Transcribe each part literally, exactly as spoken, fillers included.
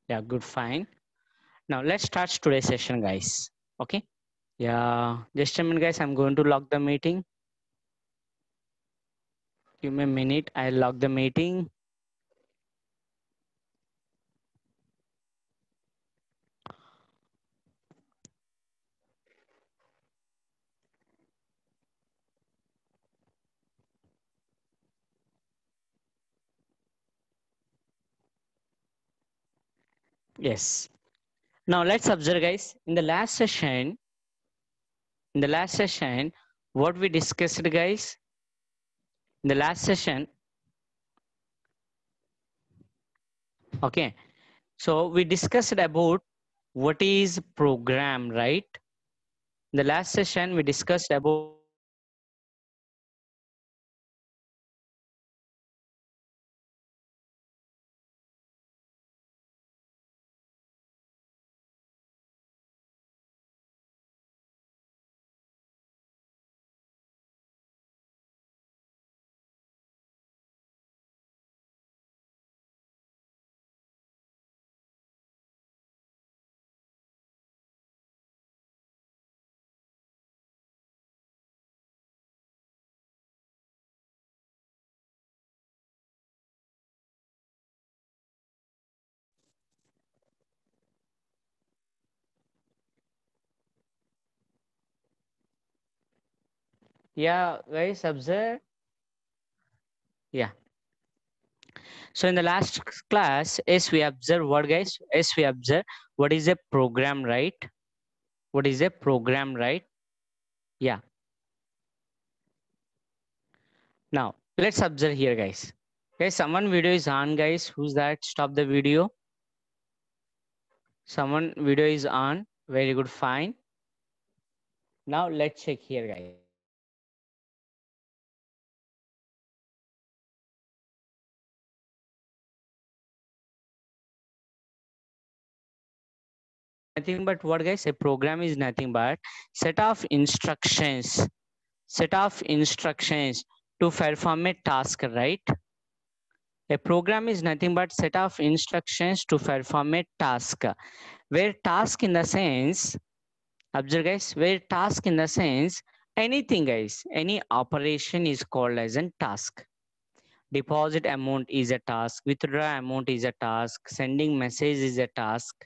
Yeah, good, fine. Now let's start today's session, guys. Okay. Yeah, just a minute, guys. I'm going to log the meeting. Give me a minute. I'll log the meeting. Yes. Now let's observe, guys. In the last session, in the last session, what we discussed, guys. In the last session, okay. So we discussed about what is program, right? In the last session, we discussed about yeah, guys, observe. Yeah. So in the last class, yes, we observe what, guys? Yes, we observe what is a program, right? What is a program, right? Yeah. Now let's observe here, guys. Guys, someone video is on, guys. Who's that? Stop the video. Someone video is on. Very good, fine. Now let's check here, guys. Nothing but what, guys? A program is nothing but set of instructions, set of instructions to perform a task, right? A program is nothing but set of instructions to perform a task. Where task in the sense, observe, guys, where task in the sense, anything, guys, any operation is called as a task. Deposit amount is a task, withdraw amount is a task, sending message is a task.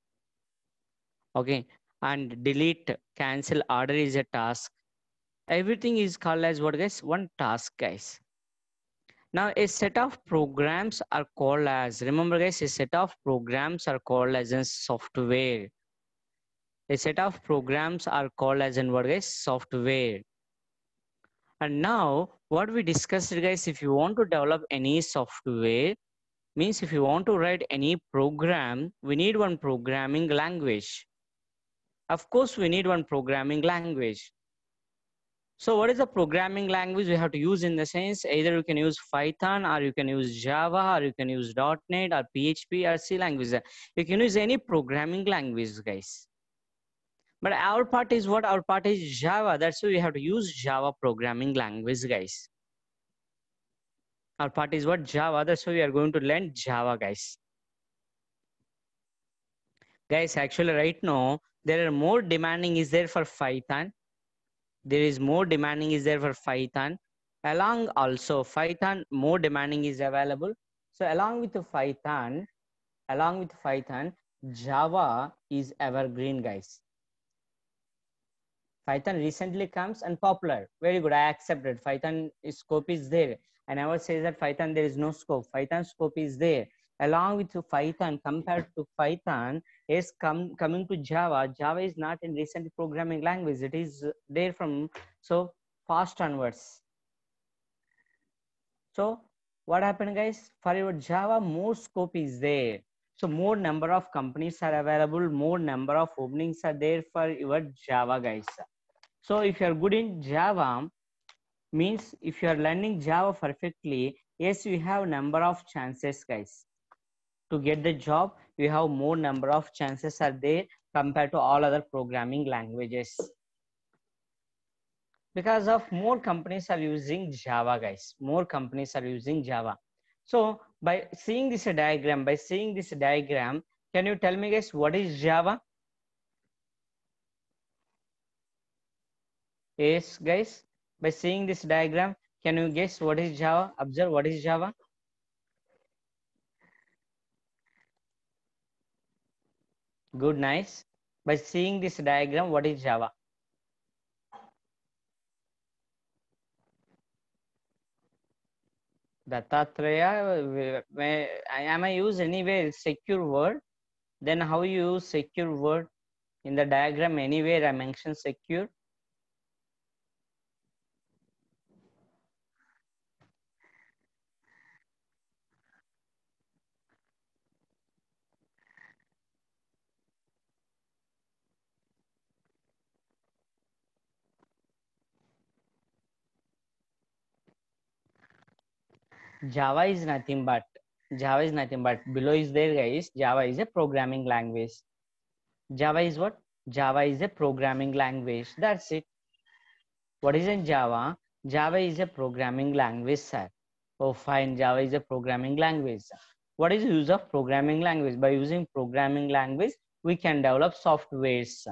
Okay, and delete, cancel order is a task. Everything is called as what, guys? One task, guys. Now, a set of programs are called as, remember, guys, a set of programs are called as a software. A set of programs are called as in what, guys? Software. And now, what we discussed, guys, if you want to develop any software, means if you want to write any program, we need one programming language. Of course, we need one programming language. So what is the programming language we have to use in the sense, either you can use Python or you can use Java or you can use .NET or P H P or C language. You can use any programming language, guys. But our part is what? Our part is Java. That's why we have to use Java programming language, guys. Our part is what? Java. That's why we are going to learn Java, guys. Guys, actually right now, there are more demanding is there for Python. There is more demanding is there for Python. Along also Python, more demanding is available. So along with the Python, along with Python, Java is evergreen, guys. Python recently comes and popular. Very good. I accepted. Python scope is there. I never say that Python there is no scope. Python scope is there. Along with Python, compared to Python, is come coming to Java. Java is not in recent programming language. It is there from so fast onwards. So what happened, guys? For your Java, more scope is there. So more number of companies are available. More number of openings are there for your Java, guys. So if you are good in Java, means if you are learning Java perfectly, yes, you have number of chances, guys. To get the job, you have more number of chances are there compared to all other programming languages. Because of more companies are using Java, guys. More companies are using Java. So by seeing this diagram, by seeing this diagram, Can you tell me guys what is Java? Yes guys, by seeing this diagram, can you guess what is Java? Observe what is Java. Good, nice. By seeing this diagram, what is Java? Dattatreya, am I use anywhere secure word? Then how you use secure word? In the diagram anywhere I mentioned secure. Java is nothing but Java is nothing but below is there guys. Java is a programming language. Java is what? Java is a programming language. That's it. What is in Java? Java is a programming language, sir. Oh, fine. Java is a programming language. What is the use of programming language? By using programming language, we can develop softwares.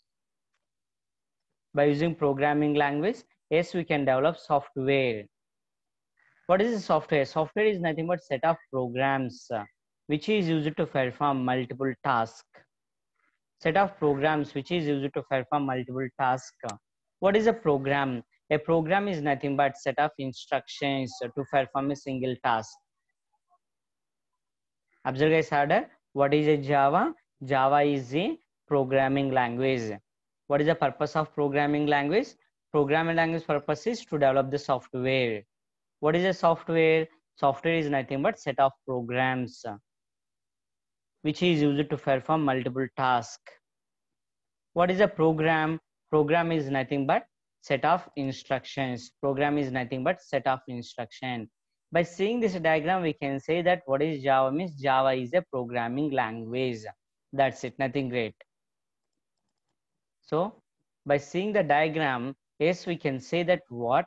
By using programming language, yes, we can develop software. What is a software? Software is nothing but set of programs uh, which is used to perform multiple tasks. Set of programs which is used to perform multiple tasks. What is a program? A program is nothing but set of instructions to perform a single task. Observe guys harder. What is a Java? Java is a programming language. What is the purpose of programming language? Programming language purpose is to develop the software. What is a software? Software is nothing but set of programs which is used to perform multiple tasks. What is a program? Program is nothing but set of instructions. Program is nothing but set of instruction. By seeing this diagram, we can say that what is Java means Java is a programming language. That's it, nothing great. So by seeing the diagram, yes, we can say that what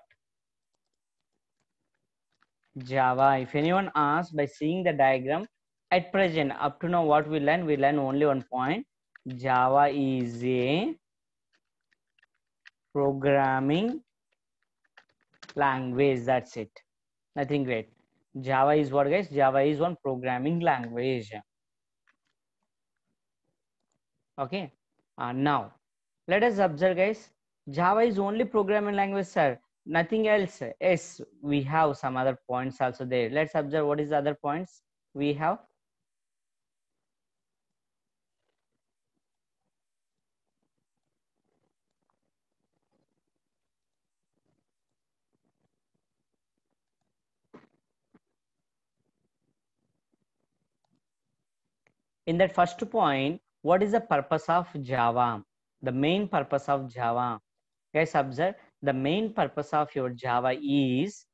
Java. If anyone asks by seeing the diagram, at present, up to now, what we learn, we learn only one point. Java is a programming language. That's it. Nothing great. Java is what, guys? Java is one programming language. Okay. Uh, now, let us observe, guys. Java is only programming language, sir. Nothing else. Yes, we have some other points also there. Let's observe what is the other points we have. In that first point, what is the purpose of Java? The main purpose of Java. Guys, observe the main purpose of your Java is,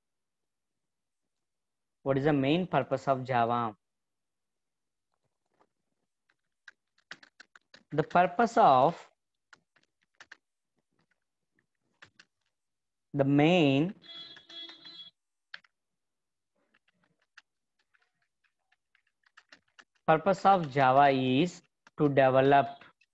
what is the main purpose of Java? The purpose of the main purpose of Java is to develop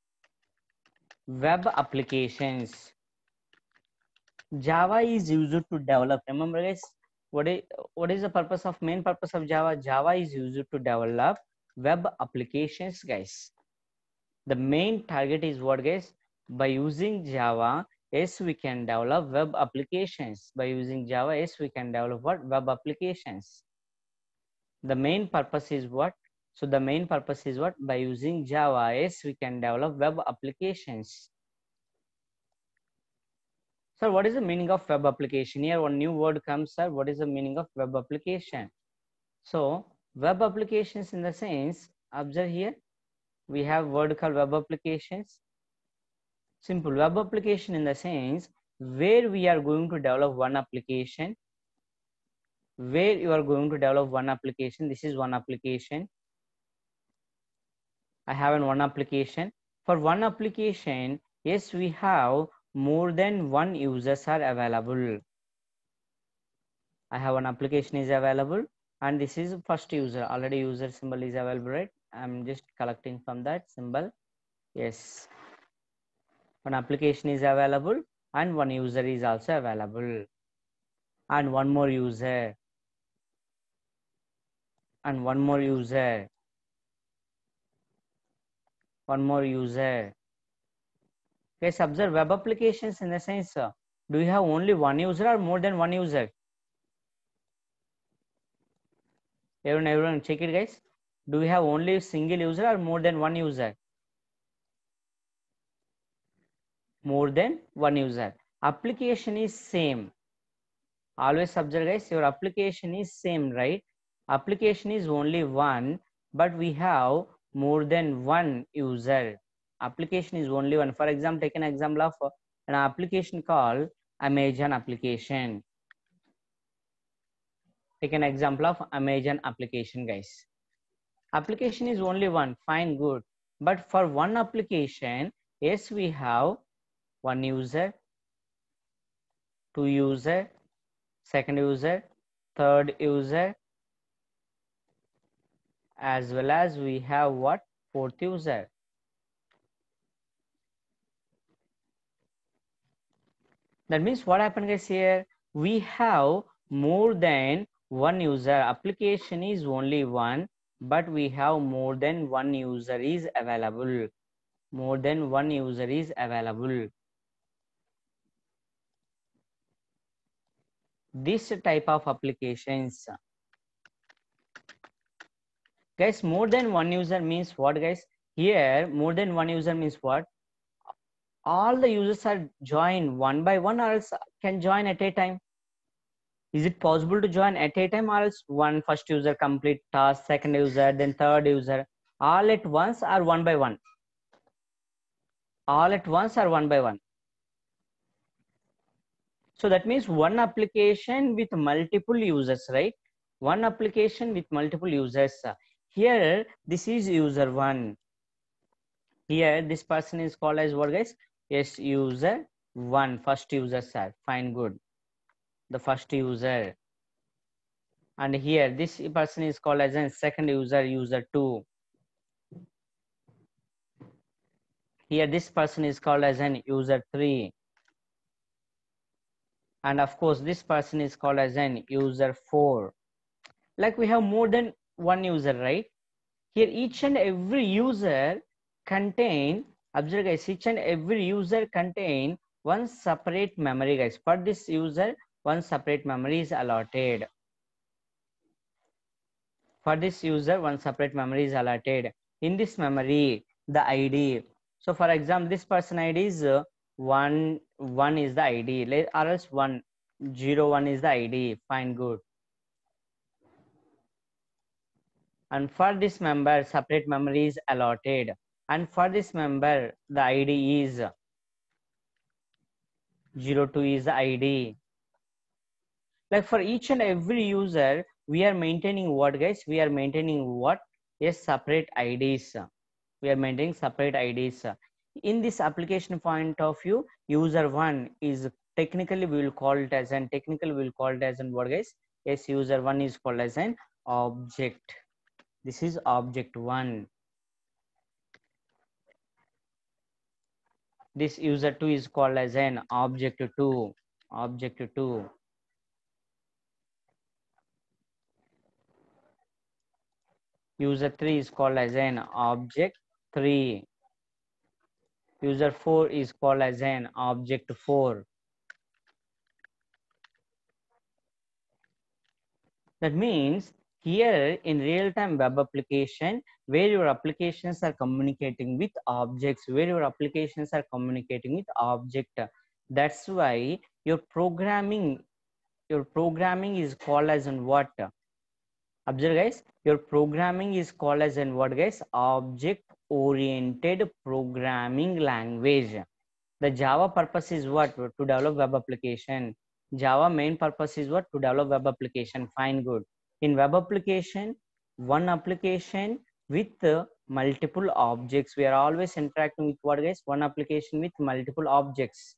web applications. Java is used to develop. Remember, guys, what is what is the purpose of main purpose of Java? Java is used to develop web applications, guys. The main target is what, guys? By using Java, yes, we can develop web applications. By using Java, yes, we can develop what? Web applications. The main purpose is what? So the main purpose is what? By using Java, yes, we can develop web applications. Sir, what is the meaning of web application? Here one new word comes, sir. What is the meaning of web application? So web applications in the sense, observe here, we have word called web applications. Simple web application in the sense where we are going to develop one application, where you are going to develop one application. This is one application. I have an one application. For one application, yes, we have more than one users are available. I have one application is available and this is first user. Already user symbol is available, right? I'm just collecting from that symbol. Yes, one application is available and one user is also available, and one more user, and one more user, one more user. Guys, observe web applications in the sense, uh, do you have only one user or more than one user? Everyone, everyone, check it, guys. Do you have only a single user or more than one user? More than one user. Application is same. Always observe, guys, your application is same, right? Application is only one, but we have more than one user. Application is only one. For example, take an example of an application called Amazon application. Take an example of Amazon application, guys. Application is only one, fine, good. But for one application, yes, we have one user, two user, second user, third user, as well as we have what? Fourth user. That means what happened, guys, here? We have more than one user. Application is only one, but we have more than one user is available. More than one user is available. This type of applications. Guys, more than one user means what, guys? Here, more than one user means what? All the users are joined one by one, or else can join at a time. Is it possible to join at a time, or else one first user complete task, second user, then third user, all at once or one by one? All at once or one by one? So that means one application with multiple users, right? One application with multiple users. Here, this is user one. Here, this person is called as what, guys? Yes, user one, first user, sir. Fine, good. The first user. And here, this person is called as a second user, user two. Here, this person is called as an user three. And of course, this person is called as an user four. Like we have more than one user, right? Here, each and every user contain, observe, guys, each and every user contain one separate memory, guys. For this user, one separate memory is allotted. For this user, one separate memory is allotted. In this memory, the I D. So for example, this person I D is uh, one, one is the I D, or else one, zero, one is the I D. Fine, good. And for this member, separate memory is allotted. And for this member, the I D is zero two is the I D. Like for each and every user, we are maintaining what, guys? We are maintaining what? Yes, separate I Ds. We are maintaining separate I Ds. In this application point of view, user one is technically we will call it as an technically we will call it as an what, guys? Yes, user one is called as an object. This is object one. This user two is called as an object two. Object two. User three is called as an object three. User four is called as an object four. That means here in real-time web application, where your applications are communicating with objects, where your applications are communicating with object. That's why your programming, your programming is called as in what? Observe, guys, your programming is called as in what, guys? Object-oriented programming language. The Java purpose is what? To develop web application. Java main purpose is what? To develop web application. Fine, good. In web application, one application with uh, multiple objects. We are always interacting with what, guys? One application with multiple objects.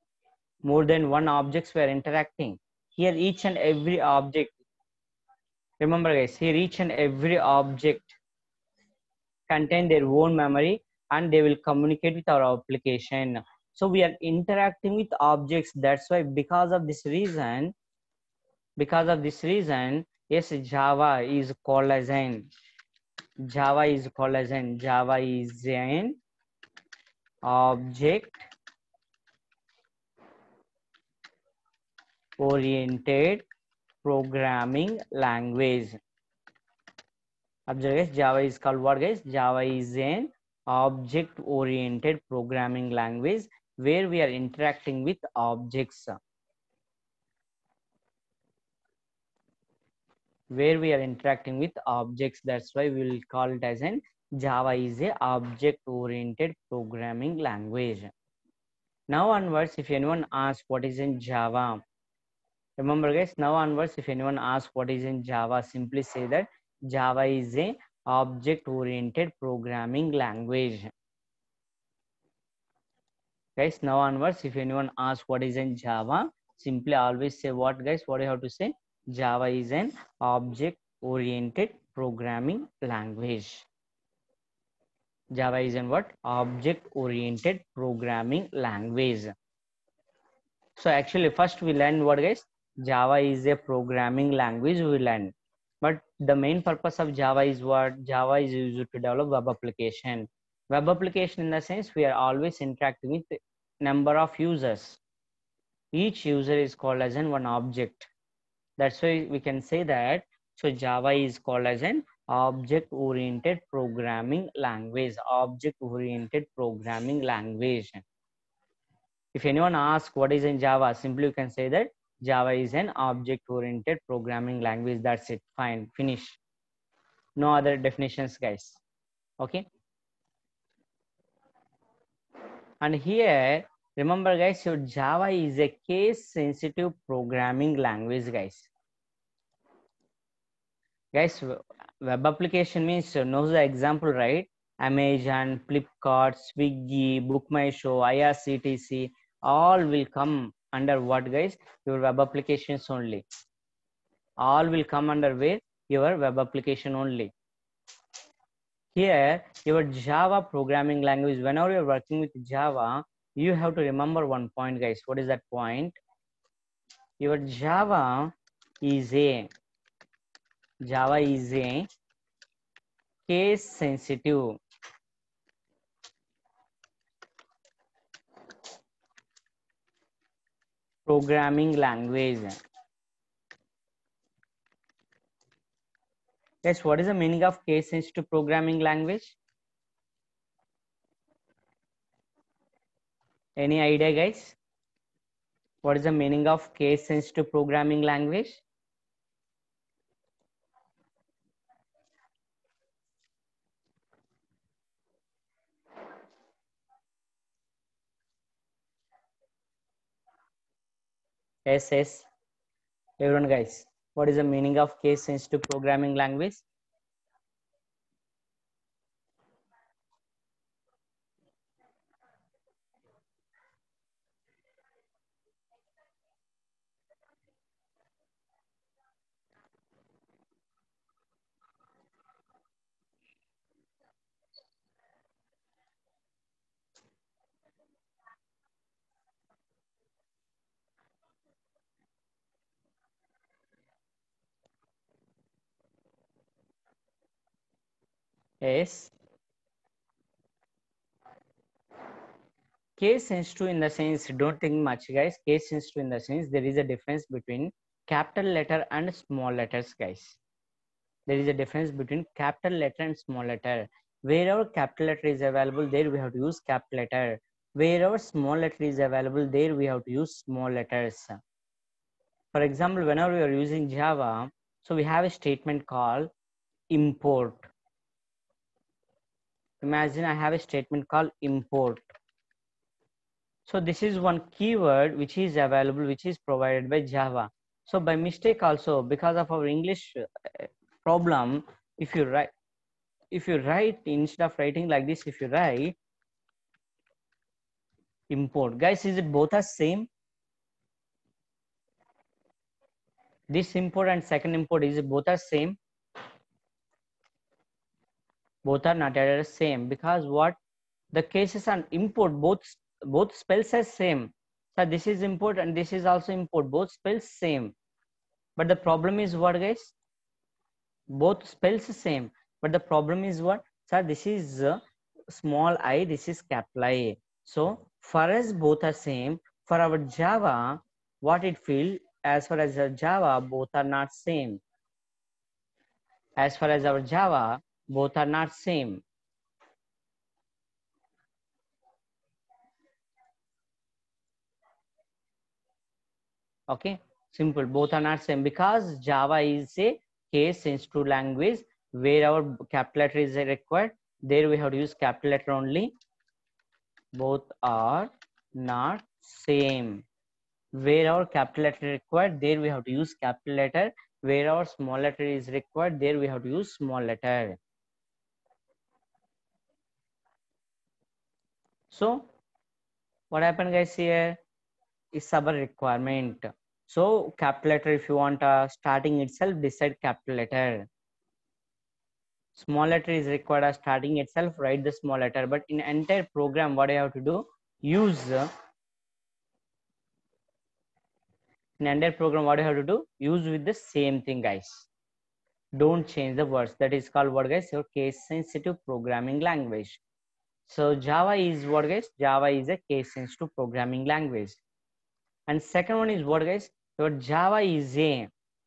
More than one objects we are interacting. Here, each and every object, Remember guys, here each and every object contain their own memory and they will communicate with our application. So we are interacting with objects. That's why because of this reason, because of this reason, yes, Java is called as an Java is called as an Java is an object oriented programming language. Observe guys, Java is called what guys? Java is an object oriented programming language where we are interacting with objects. Where we are interacting with objects. That's why we will call it as an Java is a object oriented programming language. Now onwards, if anyone asks what is in Java, remember guys, now onwards, if anyone asks what is in Java, simply say that Java is a object oriented programming language. Guys, now onwards, if anyone asks what is in Java, simply always say what guys, what you have to say? Java is an object oriented programming language. Java is an what? Object oriented programming language. So actually first we learn what guys? Java is a programming language we learn. But the main purpose of Java is what? Java is used to develop web application. Web application in the sense we are always interacting with number of users. Each user is called as an one object. That's why we can say that. So Java is called as an object oriented programming language. Object oriented programming language. If anyone asks what is in Java, simply you can say that Java is an object oriented programming language. That's it. Fine. Finish. No other definitions, guys. Okay. And here, remember guys, your Java is a case sensitive programming language, guys. Guys, web application means uh, knows the example, right? Amazon, Flipkart, Swiggy, BookMyShow, I R C T C, all will come under what guys? Your web applications only. All will come under where? Your web application only. Here, your Java programming language, whenever you're working with Java, you have to remember one point, guys. What is that point? Your Java is a Java is a case sensitive programming language. Yes, what is the meaning of case sensitive programming language? Any idea, guys? What is the meaning of case sensitive programming language? Yes, yes. Everyone, guys, what is the meaning of case sensitive programming language? Yes. Case sensitive in the sense, don't think much, guys. Case sensitive in the sense there is a difference between capital letter and small letters, guys. There is a difference between capital letter and small letter. Wherever capital letter is available, there we have to use capital letter. Wherever small letter is available, there we have to use small letters. For example, whenever we are using Java, so we have a statement called import. Imagine I have a statement called import. So this is one keyword which is available, which is provided by Java. So by mistake also, because of our English problem, if you write, if you write instead of writing like this, if you write import, guys, is it both are same? This import and second import is both are same. Both are not at same because what the cases on import both both spells are same. So this is import and this is also import. Both spells same. But the problem is what, guys? Both spells same. But the problem is what? So this is uh, small I. This is capital I. So for us both are same. For our Java, what it feel as far as our Java, both are not same. As far as our Java, both are not same. Okay, simple. Both are not same because Java is a case sensitive language where our capital letter is required. There we have to use capital letter only. Both are not same. Where our capital letter is required, there we have to use capital letter. Where our small letter is required, there we have to use small letter. So what happened, guys? Here is our requirement. So capital letter, if you want uh, starting itself, decide capital letter. Small letter is required as starting itself, write the small letter. But in entire program, what I have to do? Use uh, in entire program, what I have to do? Use with the same thing, guys. Don't change the words. That is called what, guys? Your case sensitive programming language. So Java is what, guys? Java is a case sensitive programming language. And second one is what, guys? Your Java is a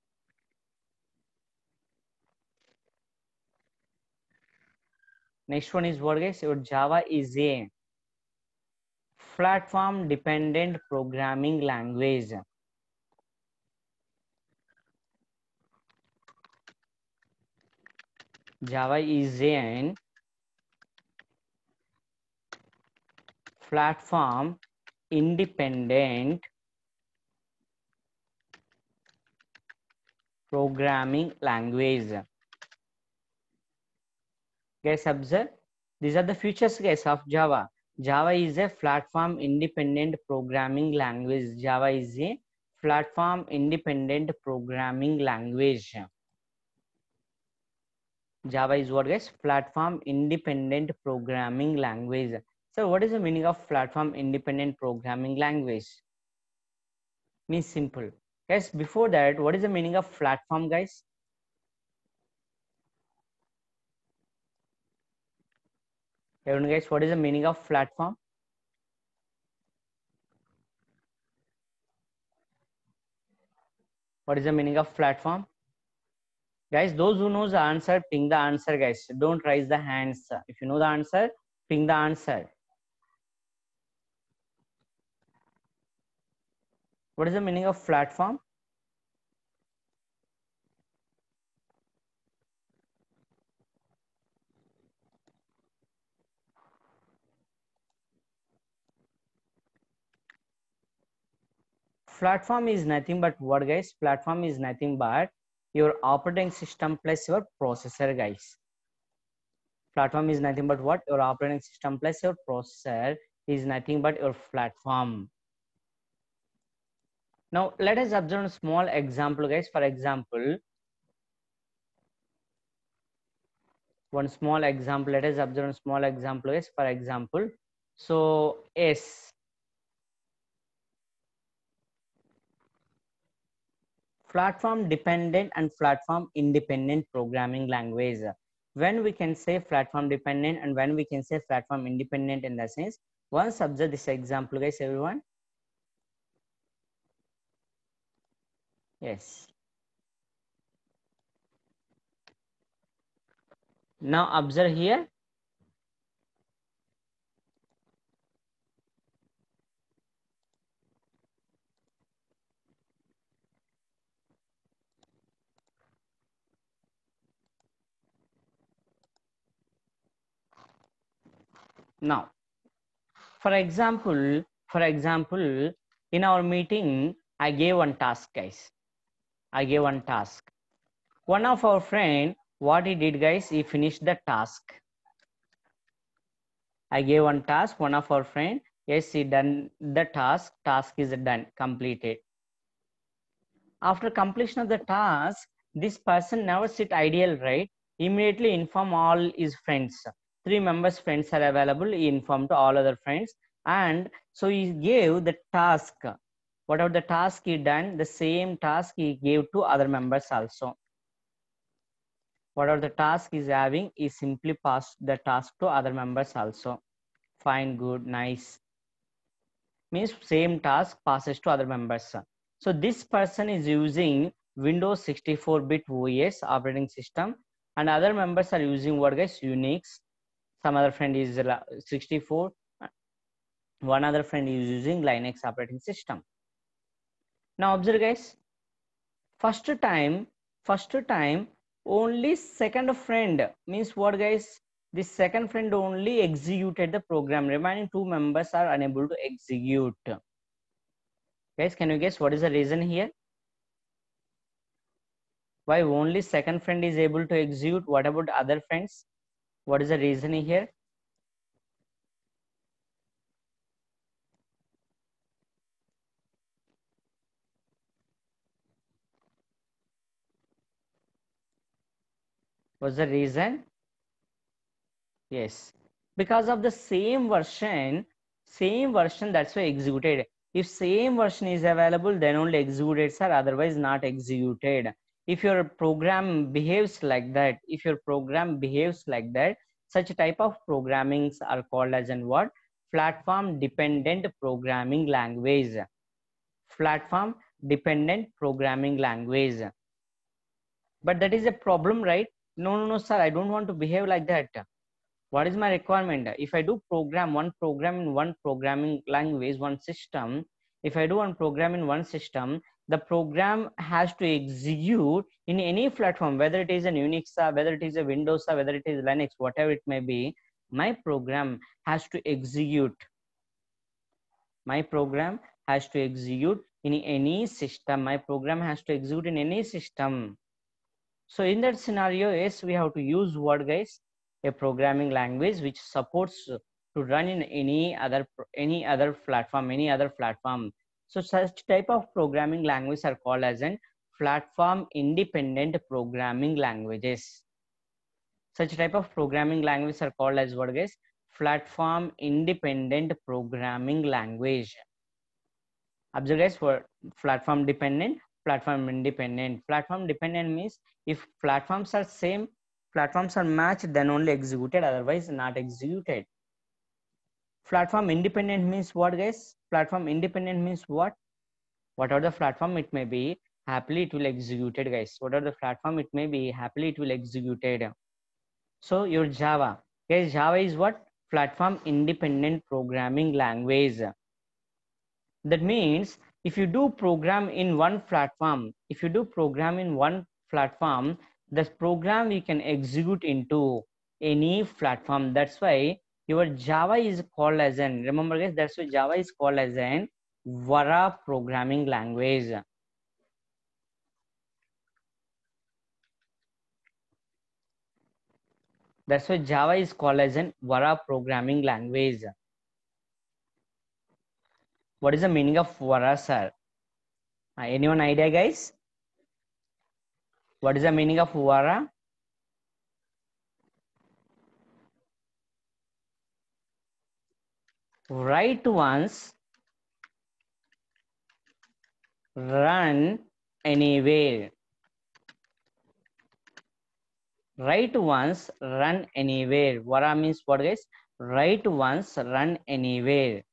next one is what, guys? Your Java is a platform dependent programming language. Java is an platform independent programming language. Guys, observe, these are the features, guys, of Java. Java is a platform independent programming language. Java is a platform independent programming language. Java is what, guys? Platform independent programming language. So what is the meaning of platform independent programming language? Means simple. Guys, before that, what is the meaning of platform, guys? Everyone, guys, what is the meaning of platform? What is the meaning of platform? Guys, those who knows the answer, ping the answer, guys. Don't raise the hands. If you know the answer, ping the answer. What is the meaning of platform? Platform is nothing but what, guys? Platform is nothing but your operating system plus your processor, guys. Platform is nothing but what? Your operating system plus your processor is nothing but your platform. Now, let us observe a small example, guys. For example, one small example, let us observe a small example, guys. For example, so S. Platform dependent and platform independent programming language. When we can say platform dependent and when we can say platform independent, in the sense, once observe this example, guys, everyone. Yes. Now observe here. Now, for example, for example, in our meeting, I gave one task, guys. I gave one task. One of our friend, what he did, guys, he finished the task. I gave one task, one of our friend, yes, he done the task, task is done, completed. After completion of the task, this person never sit idle, right? Immediately inform all his friends. Three members friends are available. He informed to all other friends, and so he gave the task. Whatever the task he done, the same task he gave to other members also. Whatever the task is having, he simply passed the task to other members also. Fine, good, nice. Means same task passes to other members. So this person is using Windows sixty-four bit O S operating system, and other members are using what, guys? Unix. Some other friend is sixty-four. One other friend is using Linux operating system. Now observe, guys. First time, first time, only second friend means what, guys? This second friend only executed the program. Remaining two members are unable to execute. Guys, can you guess what is the reason here? Why only second friend is able to execute? What about other friends? What is the reason here? What's the reason? Yes, because of the same version, same version, that's why executed. If same version is available, then only executed, sir, otherwise not executed. If your program behaves like that, if your program behaves like that, such type of programmings are called as in what? Platform dependent programming language. Platform dependent programming language. But that is a problem, right? No, no, no, sir, I don't want to behave like that. What is my requirement? If I do program one program in one programming language, one system, if I do one program in one system, the program has to execute in any platform, whether it is an Unix, whether it is a Windows, whether it is Linux, whatever it may be, my program has to execute. My program has to execute in any system. My program has to execute in any system. So in that scenario, yes, we have to use what, guys? A programming language which supports to run in any other any other platform, any other platform. So such type of programming languages are called as an platform independent programming languages. Such type of programming languages are called as what, guys? Platform independent programming language. Observe, guys, for platform dependent, platform independent. Platform dependent means if platforms are same, platforms are matched, then only executed, otherwise not executed. Platform independent means what, guys? Platform independent means what? Whatever the platform it may be, happily it will executed, guys. Whatever the platform it may be, happily it will executed. So your Java, guys, Java is what? Platform independent programming language. That means if you do program in one platform, if you do program in one platform, this program you can execute into any platform. That's why your Java is called as an, remember guys, that's why Java is called as an Vara programming language. That's why Java is called as an Vara programming language. What is the meaning of Vara, sir? Uh, anyone idea, guys? What is the meaning of Vara? Write once, run anywhere. Write once, run anywhere. Vara means what, guys? Write once, run anywhere.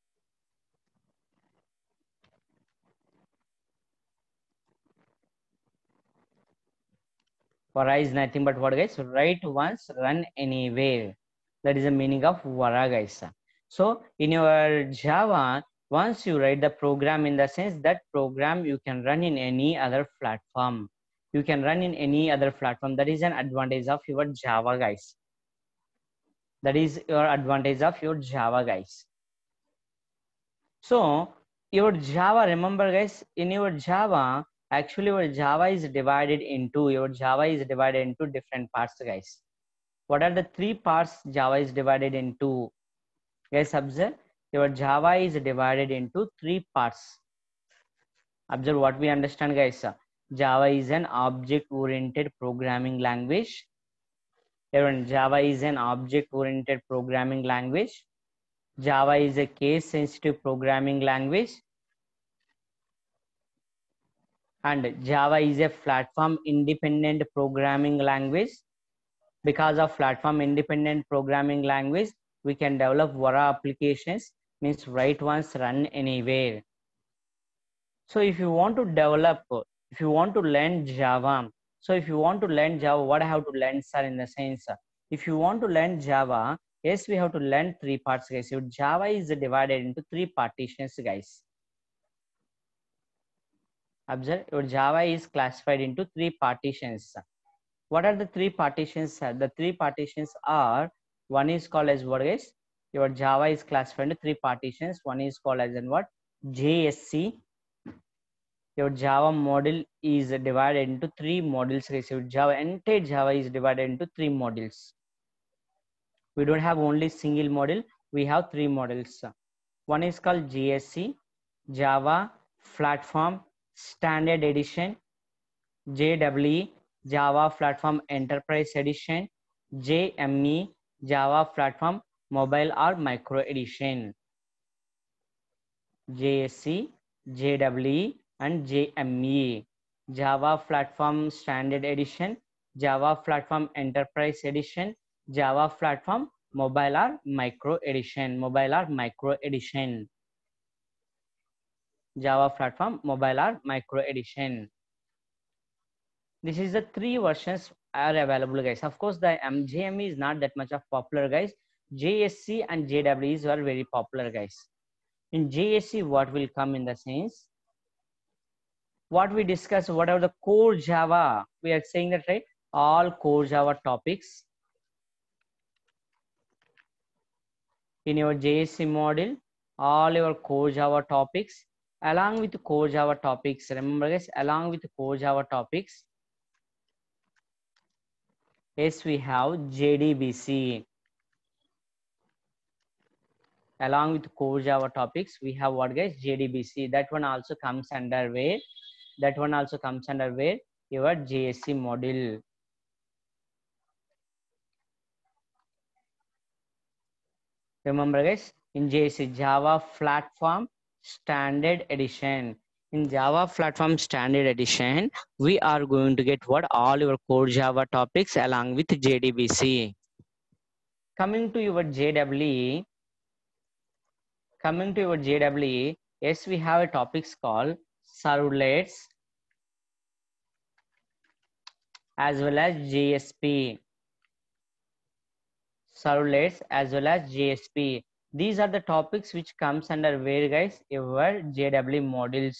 Vara is nothing but what, guys? Write once, run anywhere. That is the meaning of Vara, guys. So in your Java, once you write the program, in the sense that program you can run in any other platform. You can run in any other platform. That is an advantage of your Java, guys. That is your advantage of your Java, guys. So your Java, remember guys, in your Java, actually your Java is divided into, your Java is divided into different parts, guys. What are the three parts Java is divided into? Guys, observe, your Java is divided into three parts. Observe what we understand, guys. Java is an object-oriented programming language. Everyone, Java is an object-oriented programming language. Java is a case-sensitive programming language. And Java is a platform-independent programming language. Because of platform-independent programming language, we can develop Vara applications, means write once, run anywhere. So if you want to develop, if you want to learn Java, so if you want to learn Java, what I have to learn, sir, in the sense, if you want to learn Java, yes, we have to learn three parts, guys. So Java is divided into three partitions, guys. Observe, your Java is classified into three partitions. What are the three partitions? The three partitions are, one is called as what, guys? Your Java is classified into three partitions. One is called as in what? J S C. Your Java module is divided into three modules. Guys. Your Java, entire Java is divided into three modules. We don't have only single module. We have three modules. One is called J S C, Java Platform Standard Edition, J W E, Java Platform Enterprise Edition, J M E, Java Platform Mobile or Micro Edition. J S C, J W E and J M E. Java Platform Standard Edition, Java Platform Enterprise Edition, Java Platform Mobile or Micro Edition. Mobile or Micro Edition. Java Platform Mobile or Micro Edition. This is the three versions are available, guys. Of course, the J M E is not that much of popular, guys. J S C and J W Es are very popular, guys. In J S C, what will come in the sense? What we discuss, whatever the core Java, we are saying that, right? All core Java topics in your J S C module, all your core Java topics, along with core Java topics. Remember, guys, along with core Java topics, yes, we have J D B C. Along with core Java topics, we have what, guys? J D B C. That one also comes under where? That one also comes under where? Your J S C module. Remember, guys, in J S C, Java Platform Standard Edition. In Java Platform Standard Edition, we are going to get what? All your core Java topics along with J D B C. Coming to your J W E, coming to your J W E, yes, we have a topics called servlets as well as J S P. Servlets as well as J S P. These are the topics which comes under where, guys? Your J W E modules.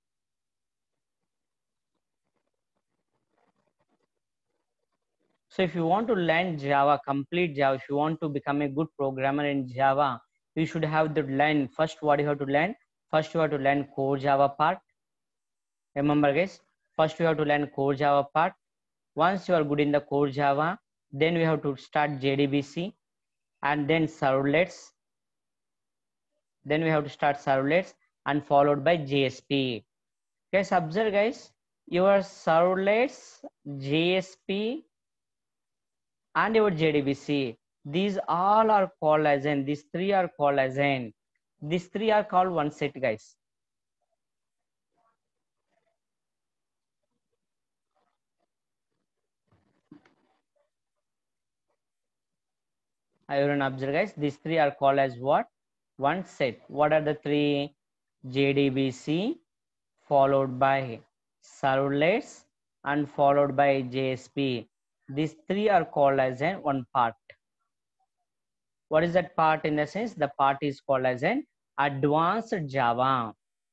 So if you want to learn Java, complete Java, if you want to become a good programmer in Java, you should have to learn first what you have to learn. First you have to learn core Java part. Remember, guys, first you have to learn core Java part. Once you are good in the core Java, then we have to start J D B C and then servlets. Then we have to start servlets and followed by J S P. Guys, observe, guys, your servlets, J S P and your J D B C, these all are called as in, these three are called as in, these three are called one set, guys. I will observe, guys, these three are called as what? One set. What are the three? J D B C followed by servlets and followed by J S P. These three are called as an one part. What is that part in the sense? The part is called as an advanced Java.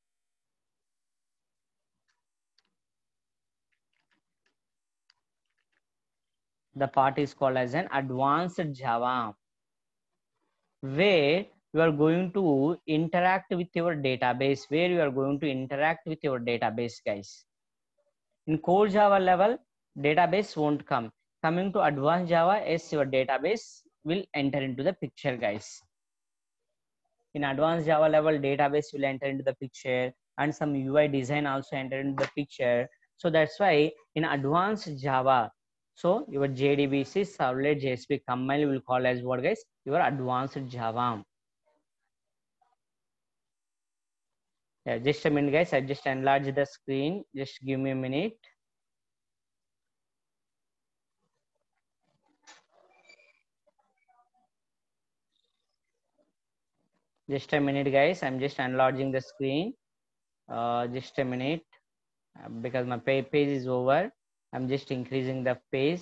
The part is called as an advanced Java, where you are going to interact with your database, where you are going to interact with your database, guys. In core Java level, database won't come. Coming to advanced Java, yes, your database will enter into the picture, guys. In advanced Java level, database will enter into the picture. and some U I design also entered in the picture. So that's why in advanced Java, so your J D B C servlet J S P combined will call as what, guys? Your advanced Java. Yeah, just a minute, guys. I just enlarge the screen. Just give me a minute. Just a minute, guys. I'm just enlarging the screen. Uh, just a minute, uh, because my page page is over. I'm just increasing the page.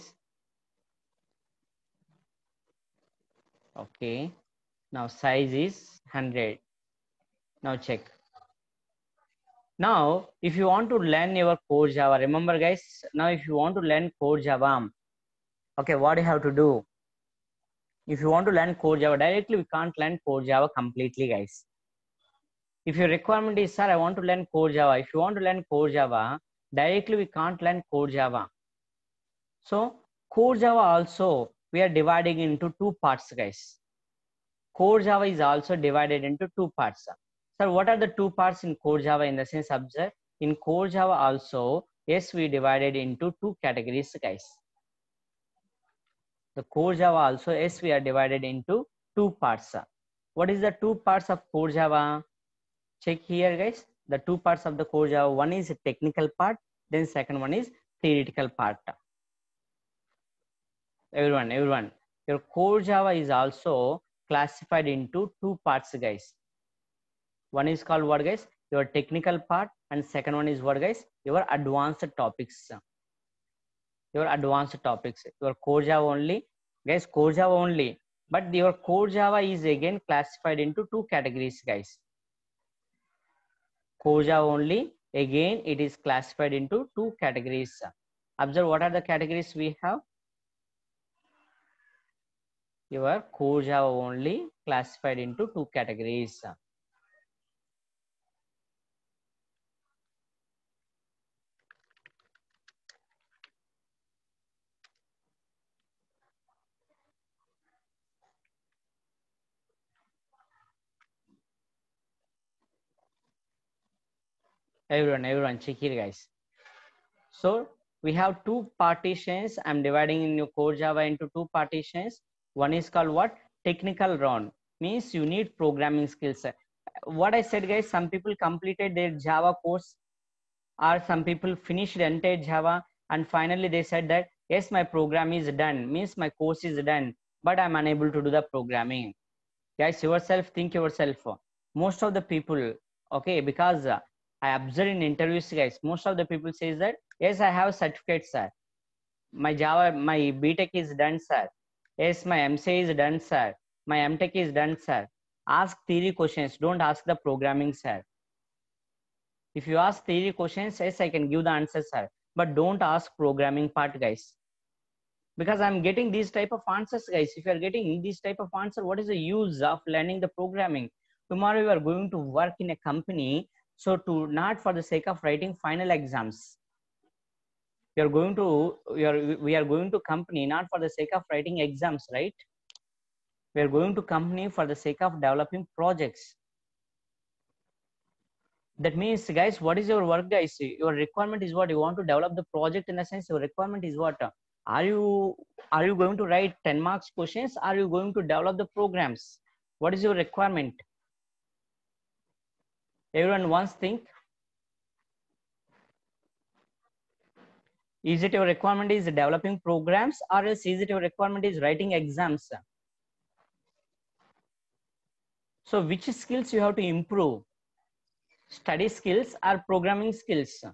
Okay. Now size is one hundred. Now check. Now, if you want to learn your core Java, remember, guys. Now, if you want to learn core Java, okay, what you have to do? If you want to learn core Java directly, we can't learn core Java completely, guys. If your requirement is, sir, I want to learn core Java. If you want to learn core Java, directly we can't learn core Java. So core Java also, we are dividing into two parts, guys. Core Java is also divided into two parts. Sir, what are the two parts in core Java in the sense observe? In core Java also, yes, we divided into two categories, guys. The core Java also, yes, we are divided into two parts. What is the two parts of core Java? Check here, guys. The two parts of the core Java, one is a technical part, then second one is theoretical part. Everyone, everyone, your core Java is also classified into two parts, guys. One is called what, guys? Your technical part, and second one is what, guys? Your advanced topics. Your advanced topics. Your core Java only, guys, core Java only. But your core Java is again classified into two categories, guys. Core Java only, again it is classified into two categories. Observe what are the categories we have. Your core Java only classified into two categories. Everyone, everyone, check here, guys. So we have two partitions. I'm dividing in your core Java into two partitions. One is called what? Technical round. Means you need programming skills. What I said, guys, some people completed their Java course, or some people finished entire Java, and finally they said that, yes, my program is done. Means my course is done, but I'm unable to do the programming. Guys, yourself, think yourself. Most of the people, okay, because uh, I observe in interviews, guys, most of the people says that, yes, I have certificate, sir. My Java, my B Tech is done, sir. Yes, my M C A is done, sir. My M Tech is done, sir. Ask theory questions. Don't ask the programming, sir. If you ask theory questions, yes, I can give the answer, sir. But don't ask programming part, guys. Because I'm getting these type of answers, guys. If you're getting this type of answer, what is the use of learning the programming? Tomorrow you are going to work in a company, so to not for the sake of writing final exams. We are going to we are we are going to company not for the sake of writing exams, right? We are going to company for the sake of developing projects. That means, guys, what is your work, guys? Your requirement is what? You want to develop the project, in a sense your requirement is what? Are you are you going to write ten marks questions? Are you going to develop the programs? What is your requirement? Everyone once think. Is it your requirement is developing programs, or else is it your requirement is writing exams? So which skills you have to improve? Study skills or programming skills?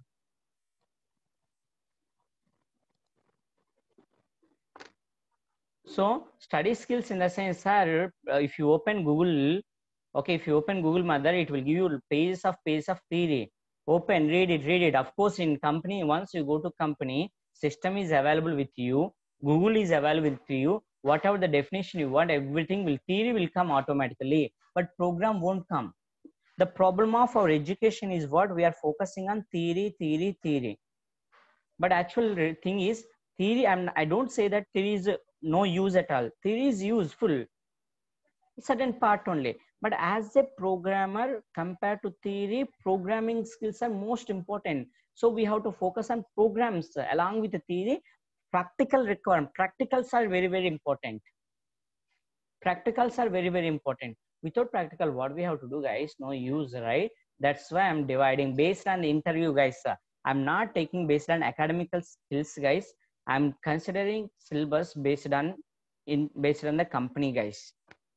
So study skills in the sense, sir, if you open Google, okay, if you open Google Mother, it will give you pages of pages of theory. Open, read it, read it. Of course, in company, once you go to company, system is available with you. Google is available with you. Whatever the definition you want, everything will, theory will come automatically, but program won't come. The problem of our education is what? We are focusing on theory, theory, theory. But actual thing is, theory, and I don't say that theory is no use at all. Theory is useful. certain part only. But as a programmer, compared to theory, programming skills are most important. So we have to focus on programs along with the theory. Practical requirement, practicals are very, very important. Practicals are very, very important. Without practical, what we have to do, guys, no use, right? That's why I'm dividing based on the interview, guys. I'm not taking based on academical skills, guys. I'm considering syllabus based on in based on the company, guys.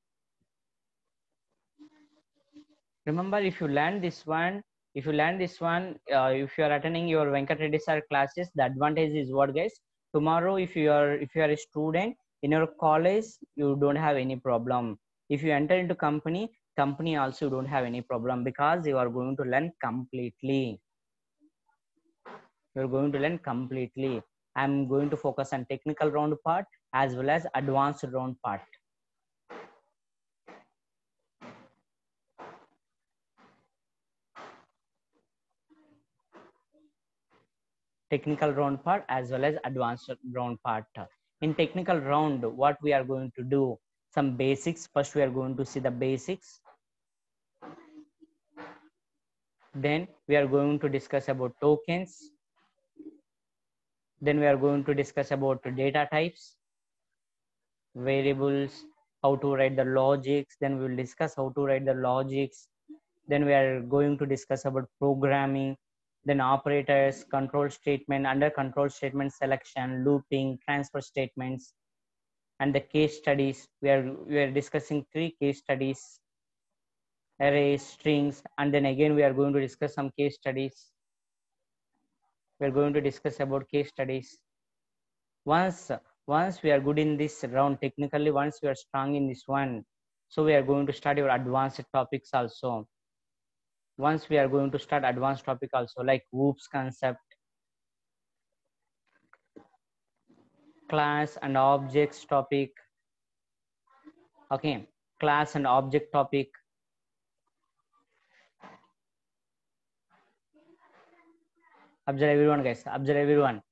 Remember, if you learn this one, if you learn this one, uh, if you are attending your Venkat Reddy sir classes, the advantage is what, guys? Tomorrow, if you are if you are a student in your college, you don't have any problem. If you enter into company, company also don't have any problem because you are going to learn completely. You're going to learn completely. I'm going to focus on technical round part as well as advanced round part. Technical round part as well as advanced round part. In technical round, what we are going to do, some basics. First, we are going to see the basics. Then we are going to discuss about tokens. Then we are going to discuss about data types, variables, how to write the logics. Then we will discuss how to write the logics. Then we are going to discuss about programming, then operators, control statement, under control statement selection, looping, transfer statements, and the case studies. We are, we are discussing three case studies, arrays, strings, and then again we are going to discuss some case studies. We are going to discuss about case studies. Once, once we are good in this round technically, once we are strong in this one, so we are going to study our advanced topics also. Once we are going to start advanced topic also, like OOPS concept, class and objects topic. Okay, class and object topic. Observe everyone, guys. Observe everyone.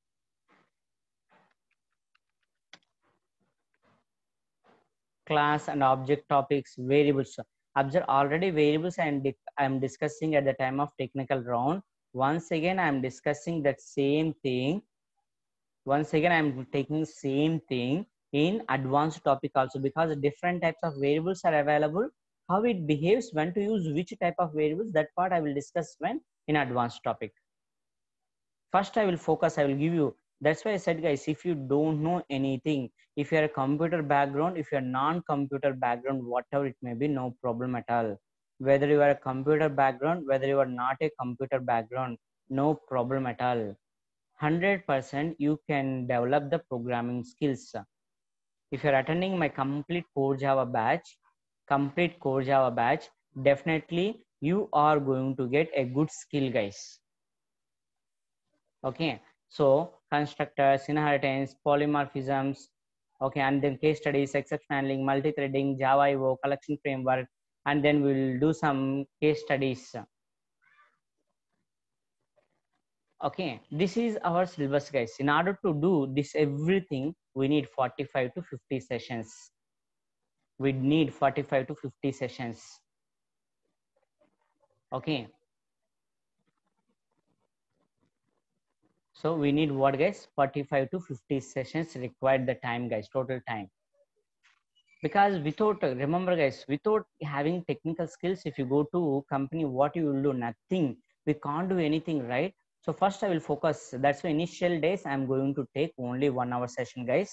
Class and object topics, variables. Observe already variables and I am discussing at the time of technical round. Once again, I am discussing that same thing. Once again, I am taking same thing in advanced topic also, because different types of variables are available. How it behaves, when to use which type of variables, that part I will discuss when in advanced topic. First, I will focus, I will give you. That's why I said, guys, if you don't know anything, if you are a computer background, if you are non-computer background, whatever it may be, no problem at all. Whether you are a computer background, whether you are not a computer background, no problem at all. one hundred percent you can develop the programming skills. If you're attending my complete core Java batch, complete core Java batch, definitely you are going to get a good skill, guys. Okay, so constructors, inheritance, polymorphisms, okay, and then case studies, exception handling, multi-threading, Java I O, collection framework, and then we'll do some case studies. Okay, this is our syllabus, guys. In order to do this everything, we need forty-five to fifty sessions. We need forty-five to fifty sessions. Okay. So we need what, guys? forty-five to fifty sessions required the time, guys, total time. Because without, remember, guys, without having technical skills, if you go to company, what you will do? Nothing. We can't do anything, right? So first I will focus. That's why initial days I'm going to take only one hour session, guys.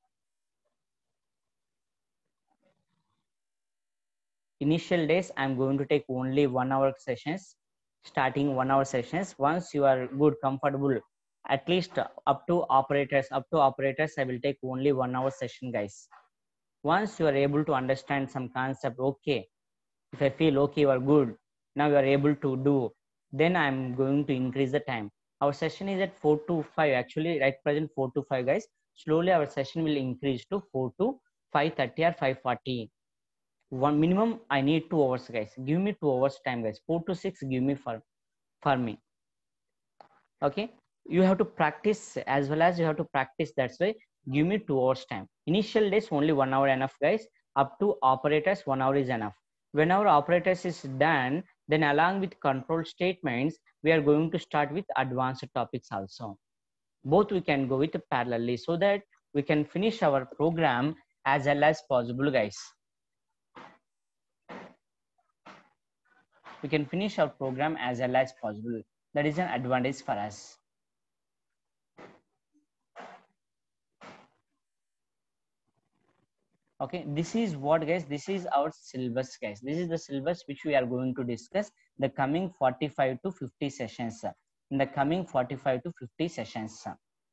Initial days I'm going to take only one hour sessions, starting one hour sessions. Once you are good, comfortable, at least up to operators, up to operators, I will take only one hour session, guys. Once you are able to understand some concept, okay, if I feel okay, you are good, now you are able to do, then I'm going to increase the time. Our session is at four to five, actually right present four to five, guys. Slowly our session will increase to four to five thirty or five forty. One minimum I need two hours, guys. Give me two hours time, guys. Four to six give me for for me. Okay, you have to practice as well as you have to practice. That's why give me two hours time. Initial days only one hour enough, guys. Up to operators, one hour is enough. Whenever operators is done, then along with control statements, we are going to start with advanced topics also. Both we can go with parallelly so that we can finish our program as well as possible, guys. We can finish our program as well as possible. That is an advantage for us. Okay, this is what, guys, this is our syllabus, guys. This is the syllabus which we are going to discuss the coming forty-five to fifty sessions. In the coming forty-five to fifty sessions.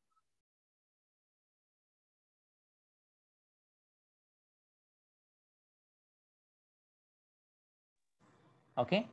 Okay.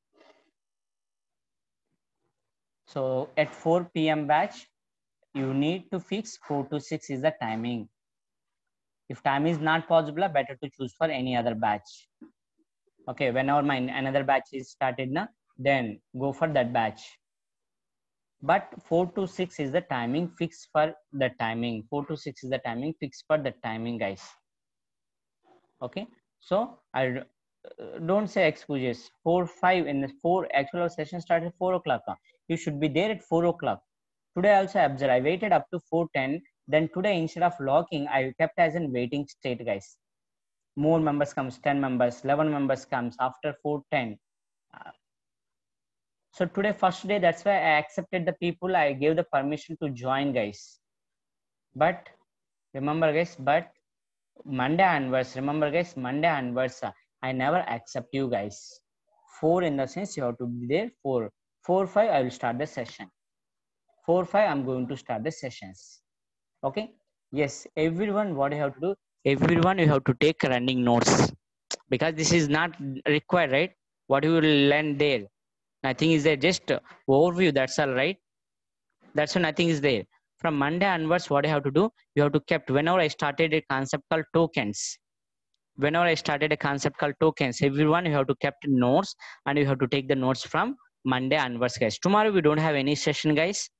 So at four P M batch, you need to fix four to six is the timing. If time is not possible, better to choose for any other batch. Okay, whenever my another batch is started, na, then go for that batch. But four to six is the timing fixed for the timing. four to six is the timing fixed for the timing, guys. Okay, so I uh, don't say excuses. Four, five in the four actual session started at four o'clock. You should be there at four o'clock. Today also observe, I waited up to four ten. Then today instead of locking, I kept as in waiting state, guys. More members comes, ten members, eleven members comes after four ten. Uh, so today first day, that's why I accepted the people. I gave the permission to join, guys. But remember, guys, but Monday onwards, remember, guys, Monday onwards, uh, I never accept you guys. Four in the sense you have to be there. Four, four, five, I will start the session. Four, five, I'm going to start the sessions. Okay. Yes, everyone, what you have to do, everyone, you have to take running notes because this is not required, right? What you will learn there, nothing is there, just overview, that's all, right? That's why nothing is there. From Monday onwards, what you have to do, you have to kept, whenever I started a concept called tokens, whenever I started a concept called tokens, everyone, you have to kept notes and you have to take the notes from Monday onwards, guys. Tomorrow we don't have any session, guys.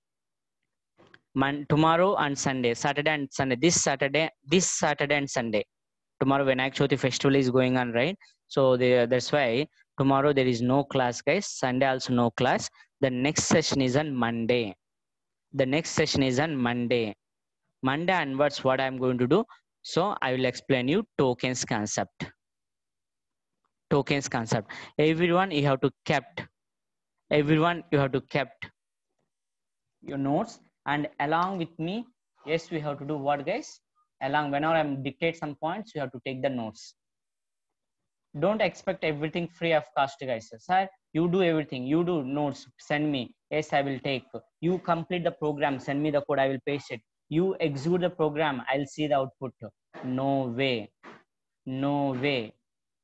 Mon tomorrow and Sunday, Saturday and Sunday, this Saturday, this Saturday and Sunday. Tomorrow Vinayak Chavithi festival is going on, right? So they, that's why tomorrow there is no class, guys. Sunday also no class. The next session is on Monday. The next session is on Monday. Monday onwards, what I'm going to do, so I will explain you tokens concept. Tokens concept. Everyone, you have to kept. Everyone, you have to kept your notes, and along with me, yes, we have to do what, guys? Along, whenever I'm dictate some points, you have to take the notes. Don't expect everything free of cost, guys. Sir, you do everything. You do notes. Send me. Yes, I will take. You complete the program. Send me the code. I will paste it. You execute the program. I'll see the output. No way. No way.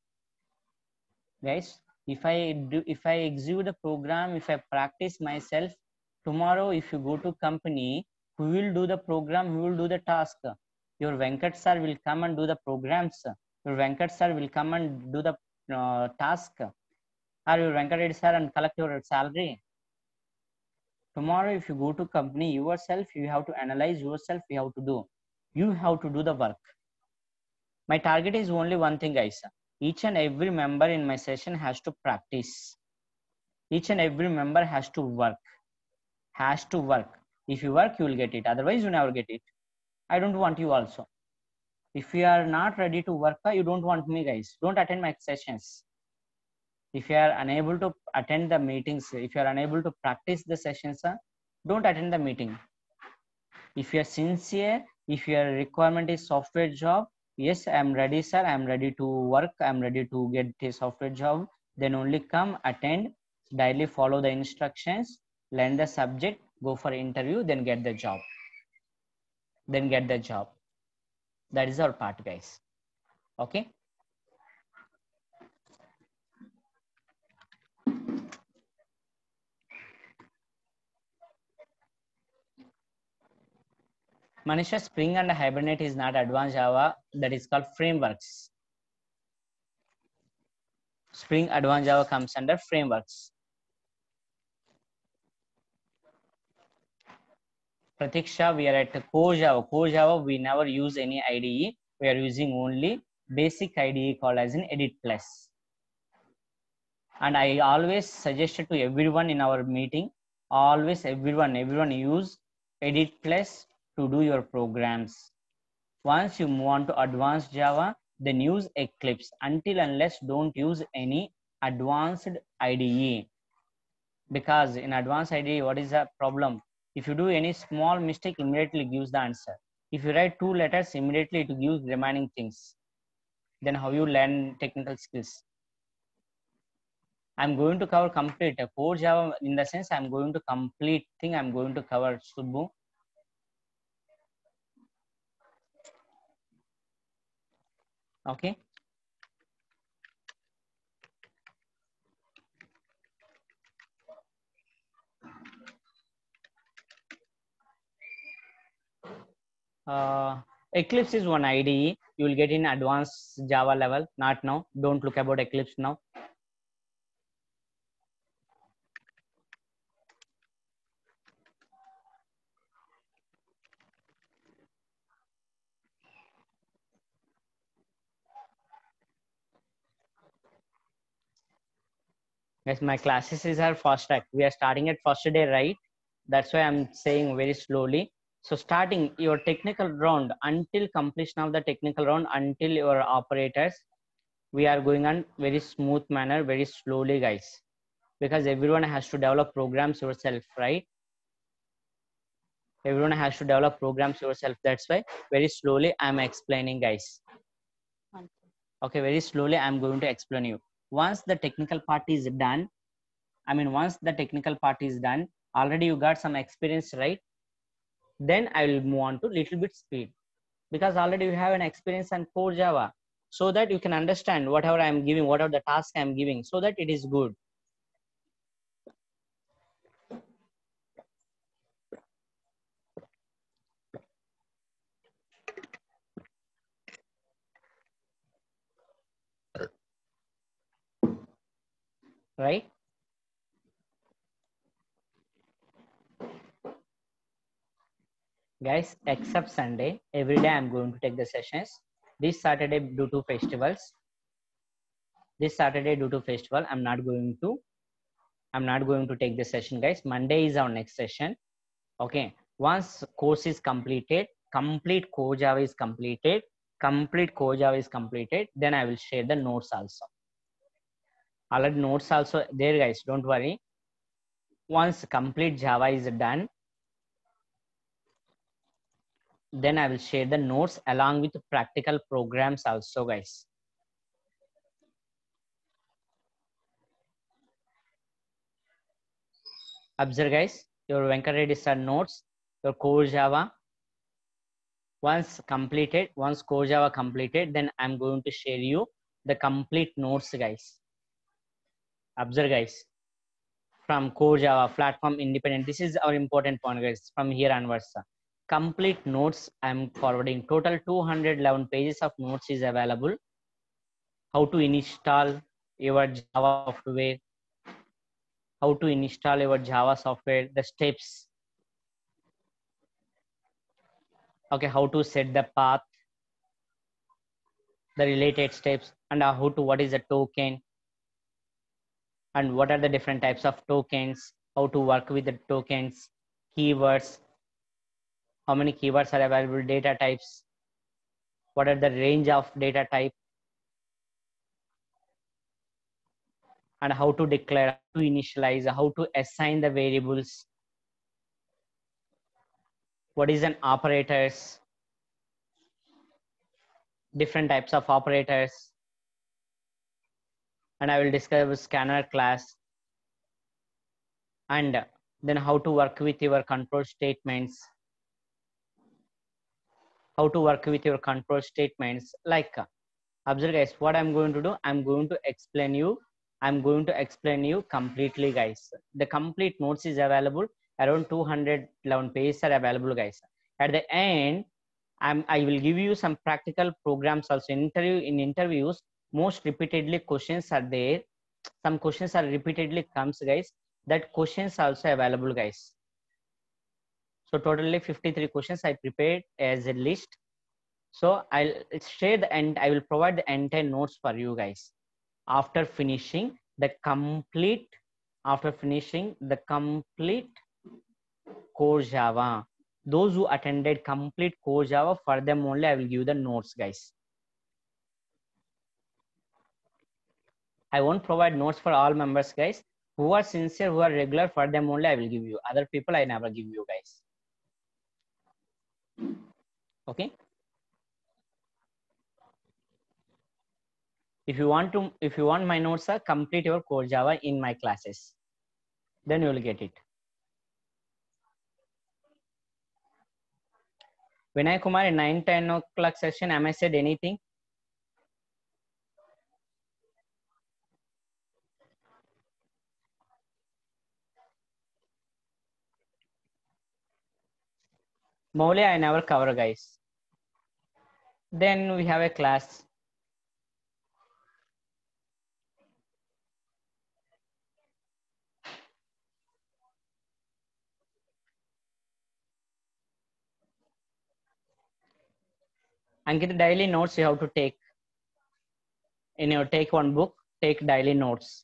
Guys, if I do, if I execute the program, if I practice myself, tomorrow, if you go to company, who will do the program? Who will do the task? Your Venkat sir will come and do the programs. Your Venkat sir will come and do the uh, task. Or your Venkat Reddy sir and collect your salary. Tomorrow, if you go to company yourself, you have to analyze yourself. You have to do. You have to do the work. My target is only one thing, guys. Each and every member in my session has to practice. Each and every member has to work. Has to work. If you work, you will get it. Otherwise, you never get it. I don't want you also. If you are not ready to work, you don't want me, guys. Don't attend my sessions. If you are unable to attend the meetings, if you are unable to practice the sessions, don't attend the meeting. If you are sincere, if your requirement is software job, yes, I am ready, sir. I am ready to work. I am ready to get a software job. Then only come, attend, daily follow the instructions, learn the subject, go for interview, then get the job. Then get the job. That is our part, guys. Okay. Manisha, Spring and Hibernate is not advanced Java. That is called frameworks. Spring Advanced Java comes under frameworks. Pratiksha, we are at Core Java. Core Java, we never use any I D E. We are using only basic I D E called as an Edit Plus. And I always suggested to everyone in our meeting, always everyone, everyone use Edit Plus to do your programs. Once you move on to advanced Java, then use Eclipse. Until unless don't use any advanced I D E. Because in advanced I D E, what is the problem? If you do any small mistake, immediately gives the answer. If you write two letters, immediately it gives remaining things. Then how you learn technical skills? I'm going to cover complete a core Java in the sense I'm going to complete thing. I'm going to cover Subbu. Okay. Uh, Eclipse is one I D E. You will get in advanced Java level. Not now. Don't look about Eclipse now. Yes, my classes is our fast track. We are starting at first day, right? That's why I'm saying very slowly. So starting your technical round until completion of the technical round, until your operators, we are going on very smooth manner, very slowly, guys, because everyone has to develop programs yourself, right? Everyone has to develop programs yourself. That's why very slowly I'm explaining, guys. Okay, very slowly I'm going to explain you. Once the technical part is done, I mean, once the technical part is done, already you got some experience, right? Then I will move on to little bit speed, because already you have an experience on core Java, so that you can understand whatever I'm giving, whatever the task I'm giving, so that it is good. Right? Guys, except Sunday, every day I'm going to take the sessions. This Saturday due to festivals. This Saturday due to festival, I'm not going to, I'm not going to take the session, guys. Monday is our next session. Okay. Once course is completed, complete core Java is completed, complete core Java is completed, then I will share the notes also. Already notes also there, guys. Don't worry. Once complete Java is done, then I will share the notes along with practical programs also, guys. Observe, guys, your Venkat sir notes, your core Java. Once completed, once core Java completed, then I'm going to share you the complete notes, guys. Observe, guys, from core Java, platform independent. This is our important point, guys, from here onwards. Complete notes I'm forwarding. Total two hundred eleven pages of notes is available. How to install your Java software, how to install your Java software, the steps. Okay, how to set the path, the related steps, and how to, what is a token, and what are the different types of tokens, how to work with the tokens, keywords, how many keywords are available, data types, what are the range of data type, and how to declare, how to initialize, how to assign the variables, what is an operators, different types of operators, and I will discuss scanner class, and then how to work with your control statements, how to work with your control statements. Like, observe, guys, what I'm going to do, I'm going to explain you, I'm going to explain you completely, guys. The complete notes is available, around two hundred eleven pages are available, guys. At the end, I'm, I will give you some practical programs also. In interview, in interviews, most repeatedly questions are there. Some questions are repeatedly comes, guys. That questions also available, guys. So totally fifty-three questions I prepared as a list. So I'll share the end. I will provide the entire notes for you guys after finishing the complete. After finishing the complete core Java. Those who attended complete core Java, for them only I will give the notes, guys. I won't provide notes for all members, guys. Who are sincere, who are regular, for them only I will give you. Other people I never give you, guys. Okay. If you want to, if you want my notes, uh, complete your core Java in my classes. Then you will get it. Vinay Kumar, in nine ten o'clock session, am I said anything? Mostly I never cover, guys. Then we have a class. And get the daily notes you have to take. In your take one book, take daily notes.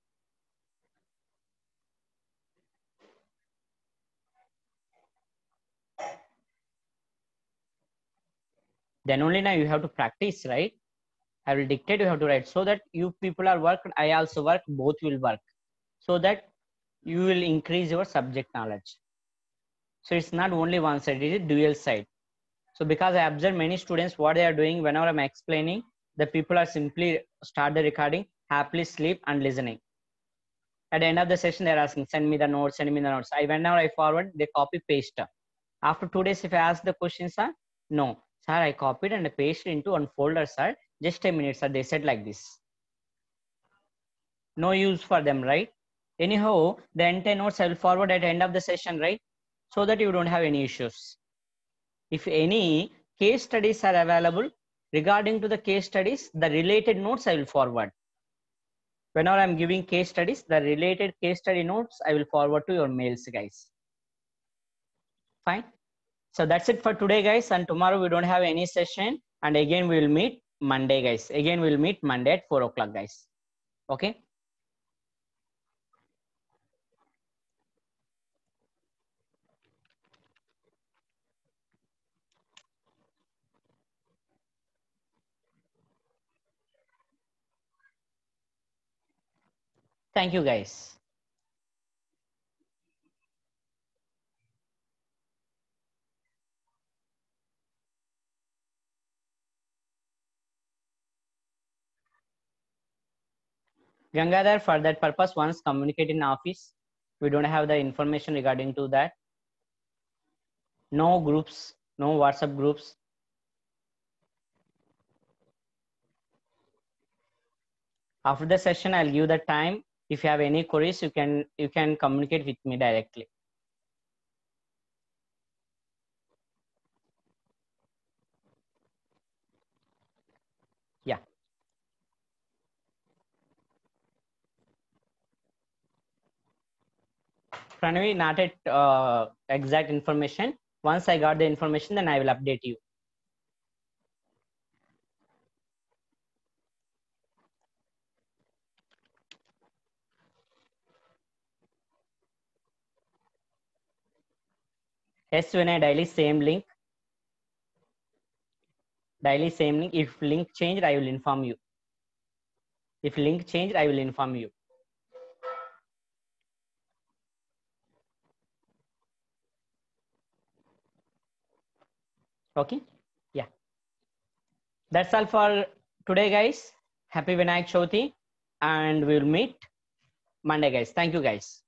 Then only now you have to practice, right? I will dictate, you have to write, so that you people are work, I also work, both will work, so that you will increase your subject knowledge. So it's not only one side, it is dual side. So because I observe many students, what they are doing whenever I'm explaining, the people are simply start the recording, happily sleep and listening. At the end of the session, they're asking, send me the notes, send me the notes. I whenever I forward, they copy paste. After two days, if I ask the question, sir, no, sir, I copied and I pasted into one folder, sir. Just a minute, sir. They said like this. No use for them, right? Anyhow, the entire notes I will forward at the end of the session, right? So that you don't have any issues. If any case studies are available, regarding to the case studies, the related notes I will forward. Whenever I'm giving case studies, the related case study notes I will forward to your mails, guys. Fine. So that's it for today, guys. And tomorrow we don't have any session. And again, we will meet Monday, guys. Again, we'll meet Monday at four o'clock, guys. Okay. Thank you, guys. Gangadhar, for that purpose, once communicate in office. We don't have the information regarding to that. No groups, no WhatsApp groups. After the session, I'll give the time. If you have any queries, you can you can communicate with me directly. Yeah. Pranavi, not at uh, exact information. Once I got the information, then I will update you. Yes, when I daily same link. Daily same link. If link changed, I will inform you. If link changed, I will inform you. Okay. Yeah. That's all for today, guys. Happy Vinayak Chavithi, and we'll meet Monday, guys. Thank you, guys.